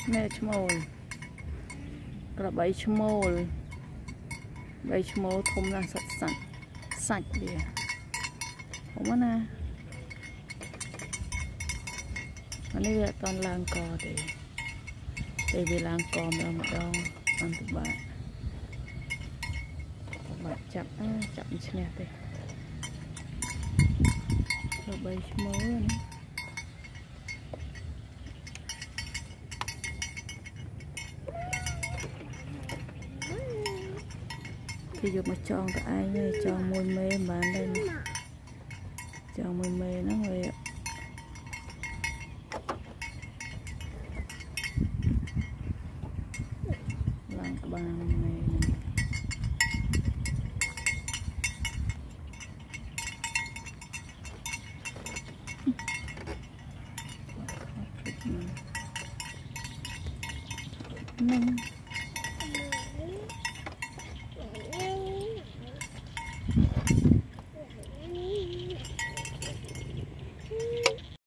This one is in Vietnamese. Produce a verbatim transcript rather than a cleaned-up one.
nè chmol là bảy chmol bảy chmol thùng là sạch sạch sạch đi không có na anh ấy là toàn làng cò để để về làng cò mà một đòn ăn tụi bạn bạn chậm chậm chứ nè đây rồi bảy chmol nữa thì dục mà tròn cái ai nhá tròn môi mê bán đây tròn môi mê nó người làm bàn này nè